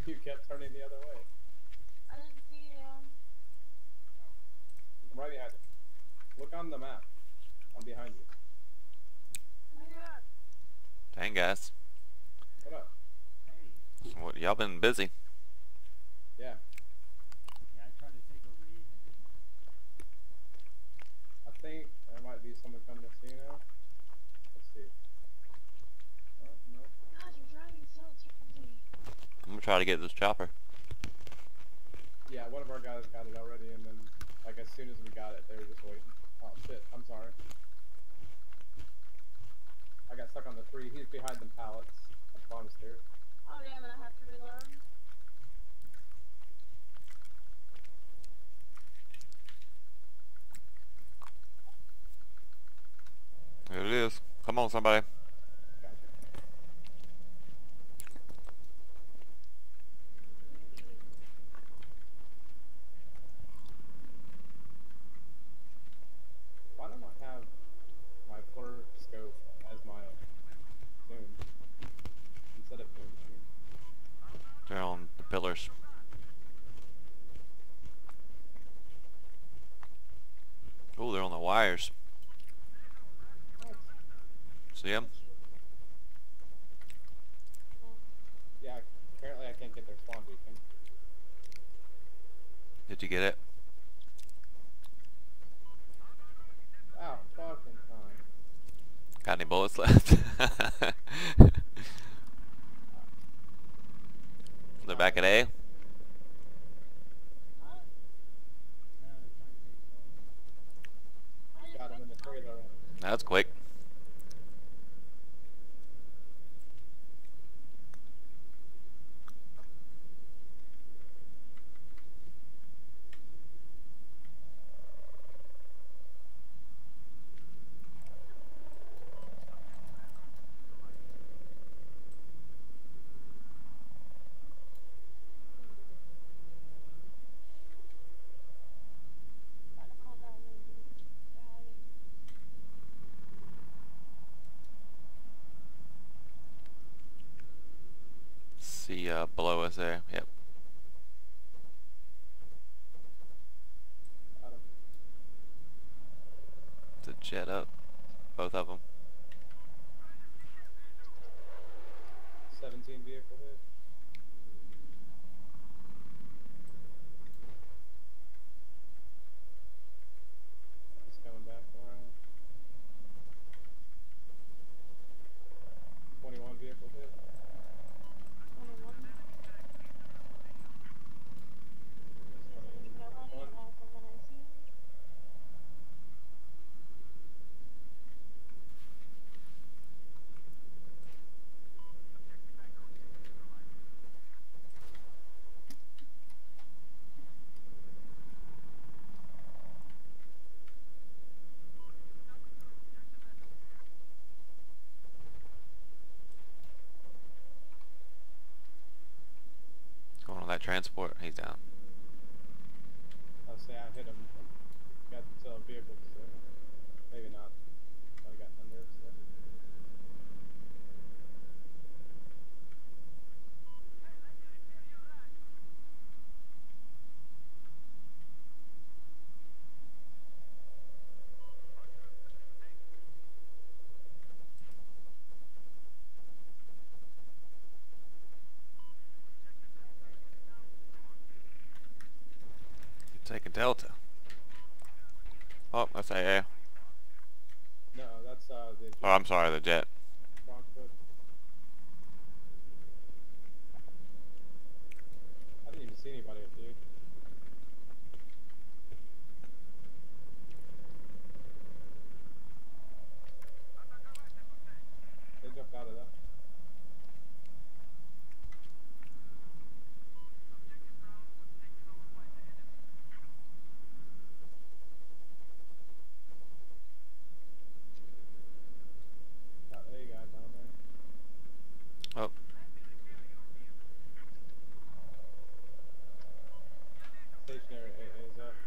You kept turning the other way. I didn't see you. I'm right behind you. Look on the map. I'm behind you. Yeah. Dang, guys. What up? Hey. What, y'all been busy. Yeah. Yeah, I tried to take over E and it didn't work. I think there might be someone coming to see now. Let's see. Oh, no. God, you're driving so terribly. I'm gonna try to get this chopper. Yeah, one of our guys got it already, and then, like, as soon as we got it, they were just waiting. Oh, shit. I'm sorry. I got stuck on the 3. He's behind the pallets at the bottom stairs. Oh damn it, I have to reload. Here it is. Come on, somebody. Gotcha. Why don't I have my flare scope as my zoom instead of zoom? I mean, They're on the pillars. Oh, they're on the wires. what? See them? Yeah, apparently I can't get their spawn beacon. Did you get it? Ow, fucking time. Got any bullets left? They're back at A. What? No, they're trying to take I didn't Got him in the trailer. That's quick. Try to calm down, maybe. They're hiding. See below us there. Yep. Got him. The jet up. Both of them. 17 vehicle hit. He's coming back around. 21 vehicle hit. 21. Nobody One. from what I see. Going on that transport. He's down. I'll say I hit him. Got vehicles, so maybe not. I got under, so. Taking Delta. Oh, that's AA. No, that's the Oh, I'm sorry, the jet. Frankfurt. I didn't even see anybody up dude. They jumped out of that. Got a guy down there. Oh, Stationary AA is up.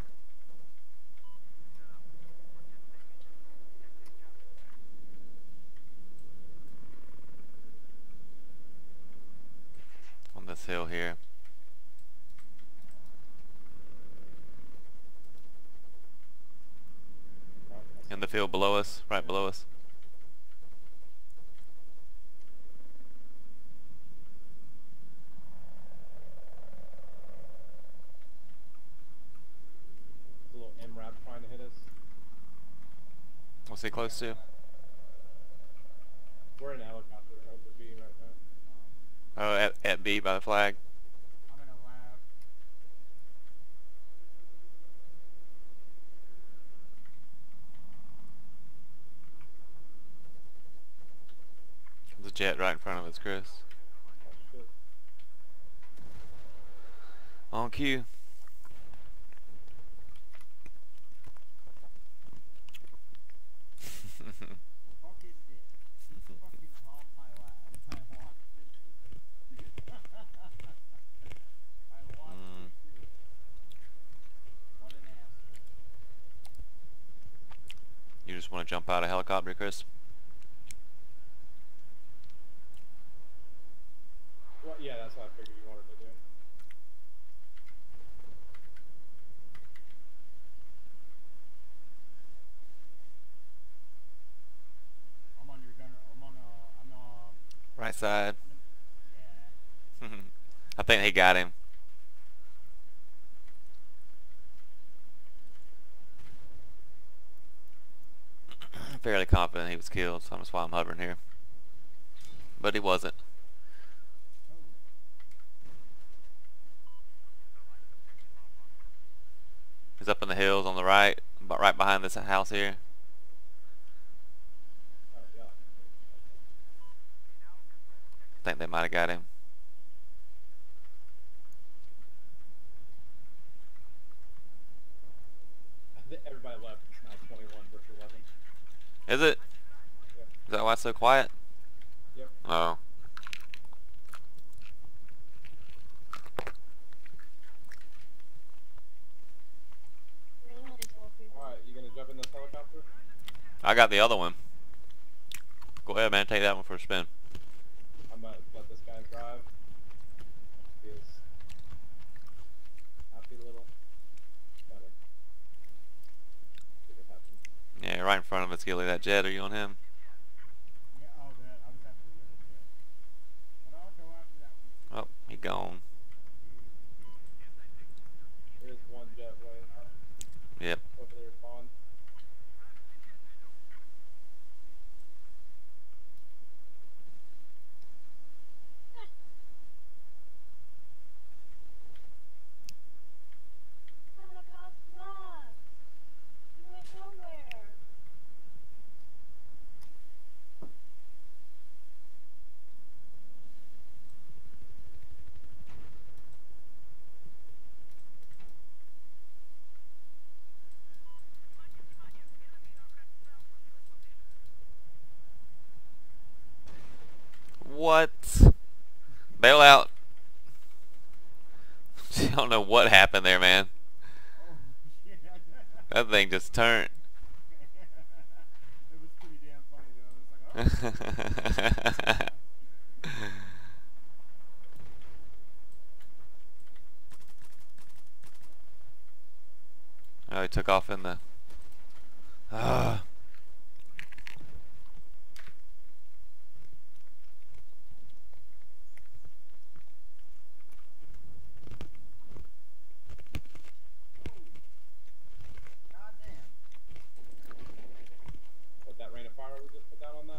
on this hill here. In the field below us, right below us. There's a little MRAP trying to hit us. What's he close to? We're in a helicopter over B right now. Oh, at B by the flag. I'm in a lab. There's a jet right in front of us, Chris. Oh shit. On cue. Fucking dick. He fucking bombed my lab. I watched it. I watched it do it. What an asshole. You just want to jump out of helicopter, Chris? Well, yeah, that's what I figured you wanted to do. I'm on your gunner. I'm on. Right side. Yeah. I think he got him. I'm fairly confident he was killed, so that's why I'm hovering here. But he wasn't. He's up in the hills on the right, but right behind this house here. Oh yeah. I think they might have got him. I think everybody left. It's now 21 versus 11. Is it? Yep. Is that why it's so quiet? Yep. Oh. Really only 12 people. Alright, you gonna jump in this helicopter? I got the other one. Go ahead, man. Take that one for a spin. I'm gonna let this guy drive. He is happy little. Better. See what happens. Yeah, right in front of us, Gilly. That jet. Are you on him? Yeah. Oh, that. I was after the other jet. But I'll go after that one. Oh, he gone. There's one jet way Yep. over there spawn. I'm gonna pass that. You went nowhere. What? Bail out. I don't know what happened there, man. Oh shit. That thing just turned. It was pretty damn funny though. It was like, oh. Oh, he took off in the. Ah. God damn. What, that rain of fire we just put down on that?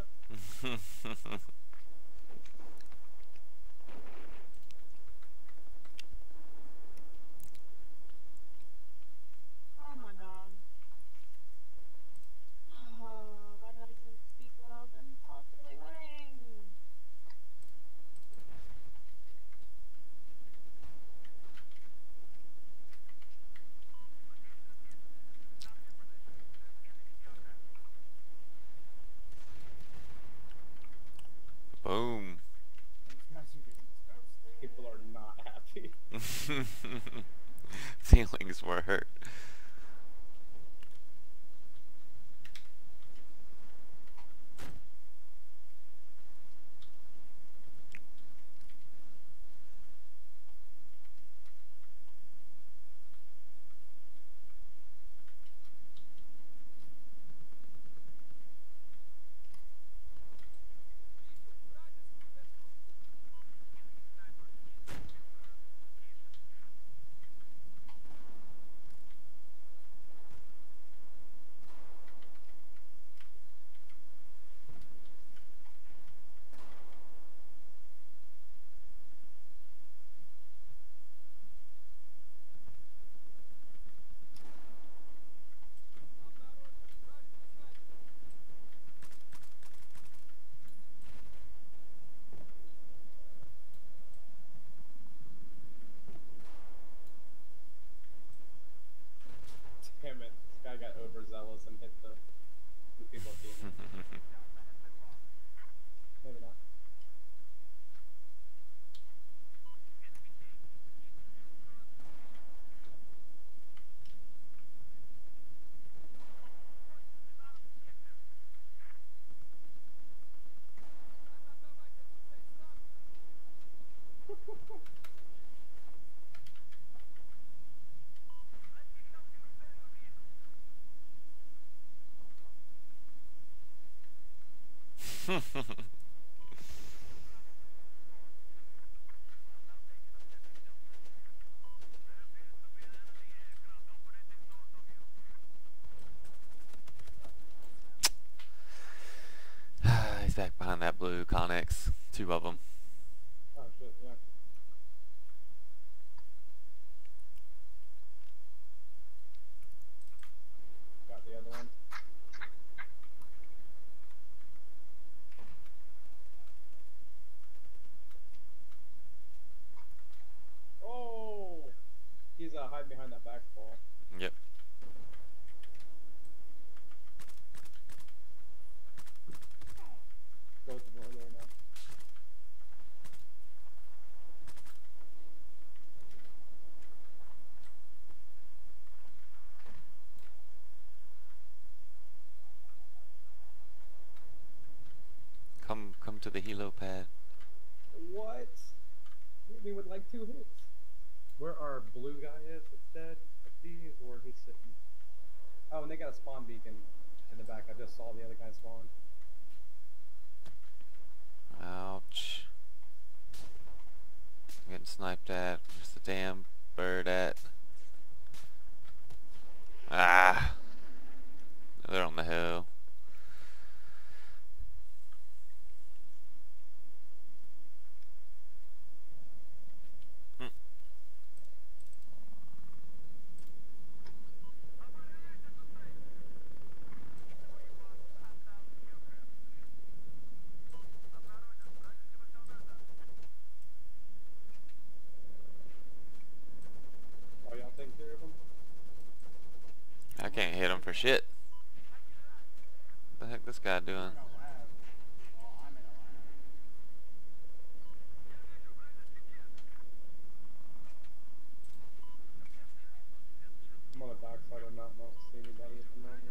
Oh my god. Why did I even speak when I was impossibly winning? Boom. Those guys are getting toasted. People are not happy. Feelings were hurt. team. Maybe not. He's back behind that blue Connex. 2 of them. Oh shit, yeah. Got the other one. Oh! He's hiding behind that back wall. Yep. Both of them are there now. Come to the helo pad. What? Hit me with like 2 hits. Where our blue guy is that's dead, I see is where he's sitting. Oh, and they got a spawn beacon in the back. I just saw the other guy spawn. Ouch. I'm getting sniped at. Where's the damn bird at? Ah! They're on the hill. Oh, y'all take care of him? I can't hit him for shit. What the heck this guy doing? In a lab. Oh, I'm in a lab. I'm on the backside of the mountain. I don't see anybody at the moment.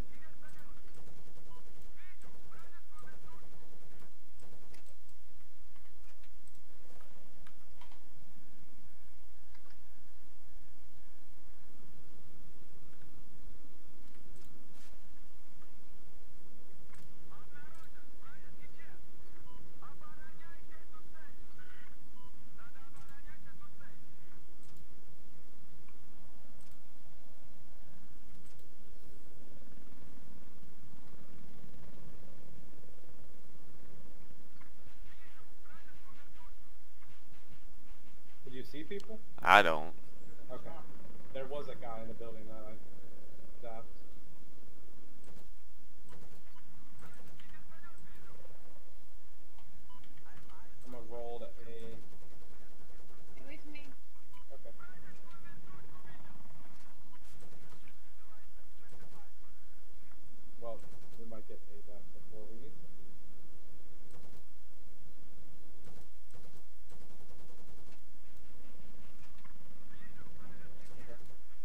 Did you see people? I don't. Okay. There was a guy in the building that I zapped. I'm gonna roll to A. Stay away from me. Okay. Well, we might get A back before we need to. Okay.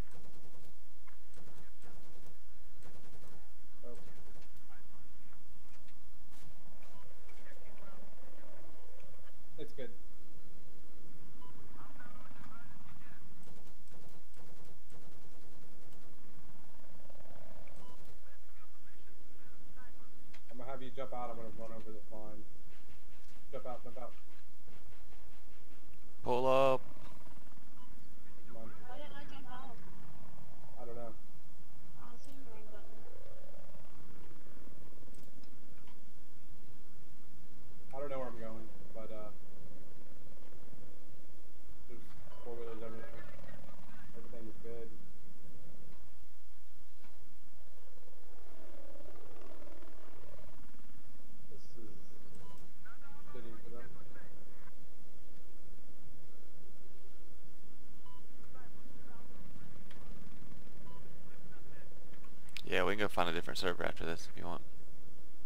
Oh. It's good. I'm gonna have you jump out. I'm gonna run over this line. Jump out, jump out. Pull up. Come on. Why didn't I jump out? I don't know. I'll see the ring button. I don't know where I'm going, but there's 4-wheelers over there. Everything is good. This is shitty for them. Yeah, we can go find a different server after this if you want.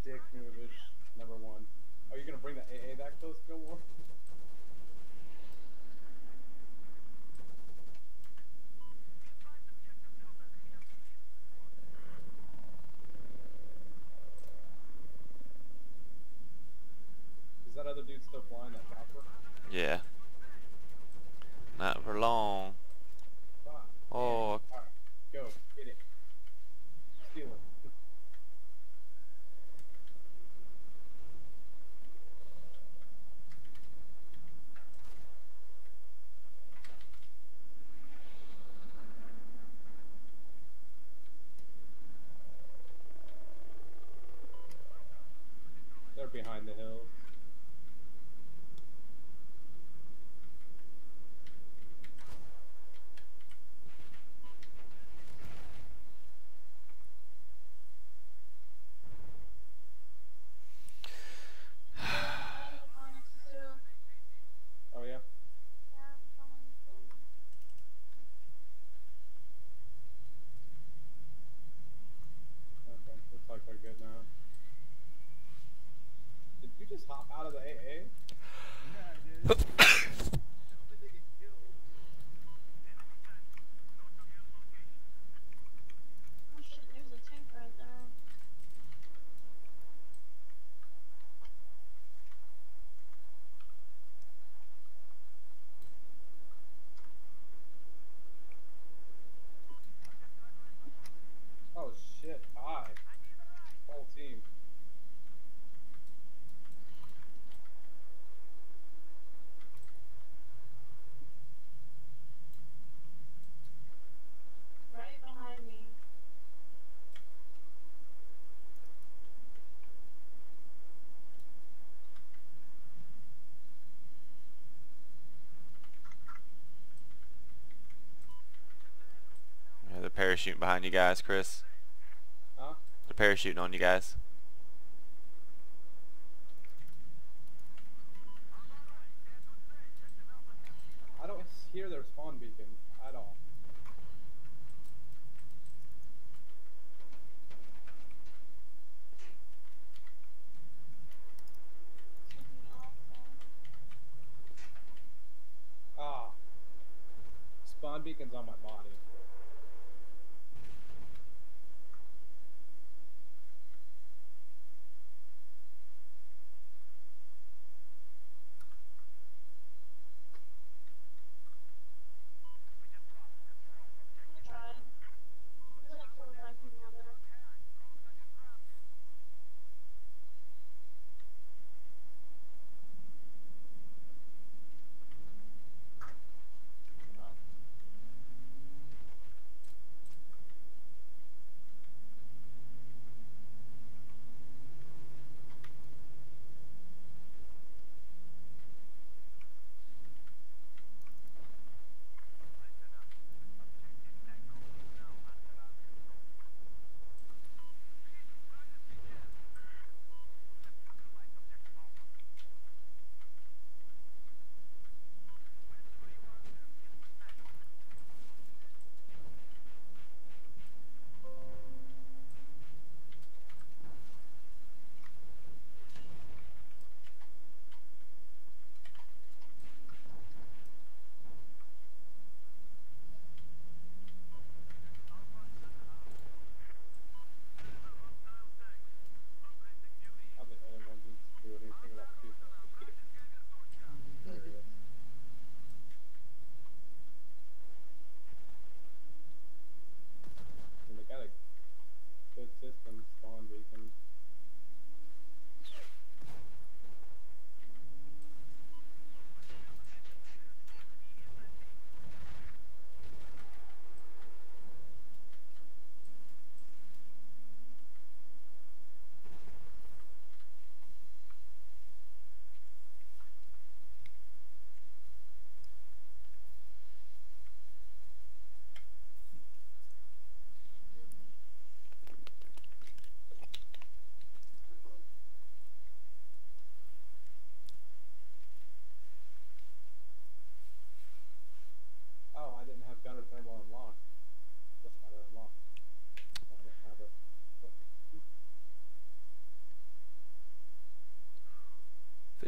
dick move is number one. Oh, you're gonna bring the AA that close, Gilmore? Is that other dude still flying that chopper? Yeah. Not for long. Fuck. Oh. Alright, go. Get it. Steal it. They're behind the hills. Oh yeah? Okay, looks like they're good now. Did you just hop out of the AA? Yeah, I did. Oh shit, there's a tank right there. Oh shit, hi. Whole team. Right behind me. Yeah, they're parachuting behind you guys, Chris. Huh? They're parachuting on you guys. I don't hear their spawn beacon at all. Something awful. Ah. Spawn beacon's on my body. I tried. There's like 4 or 5 people out there.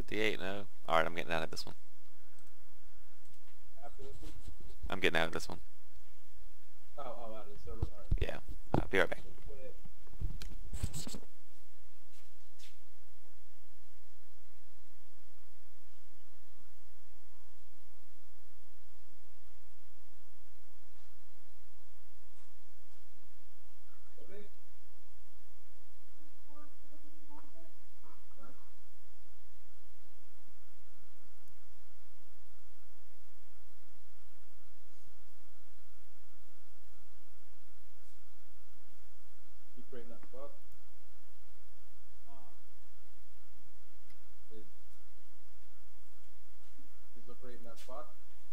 58, no. Alright, I'm getting out of this one. After this one? I'm getting out of this one. Oh, out of the server. All right. Yeah. I'll be right back. Quit. Okay. Nice. Keep rating that spot. Please. Please look right in that spot.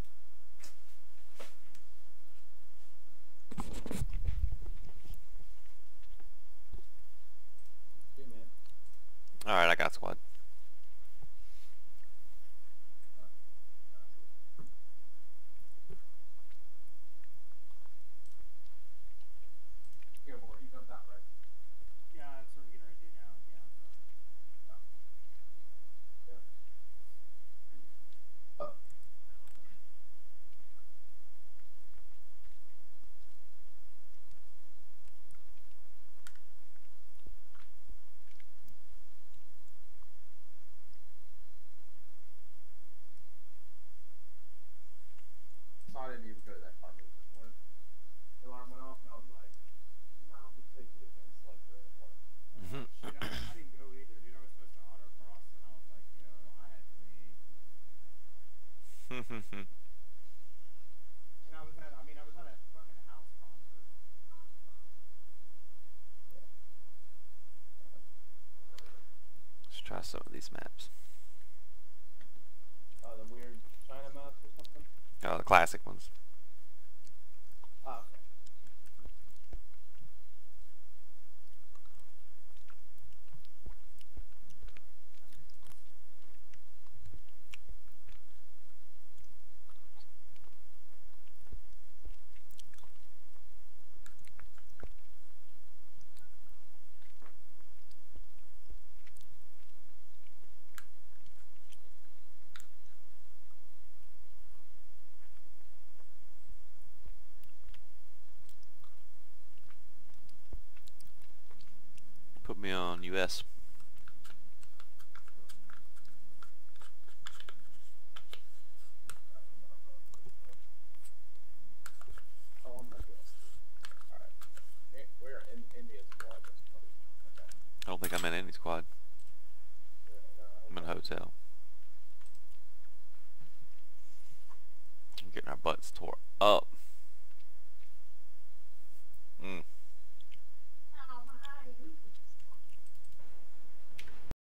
Okay, man. Alright, I got squad. Gilmore, you jumped out, right? Yeah, that's what I'm getting ready to do now. Yeah, I'm sorry. Yeah. Oh. So I didn't even go to that car meet this morning. The alarm went off and I was like, no, we take it against like the anymore. Shit, I didn't go either, dude. I was supposed to autocross, and I was like, yo, I had way too much fun. And I was at a fucking house concert. Let's try some of these maps. The weird China maps or something? Oh, the classic ones. Oh, okay. Put me on US. Oh, I'm not good. Alright. We're in India squad. That's funny. Okay. I don't think I'm in any squad. Yeah, no, I'm in a hotel. I'm getting our butts tore up.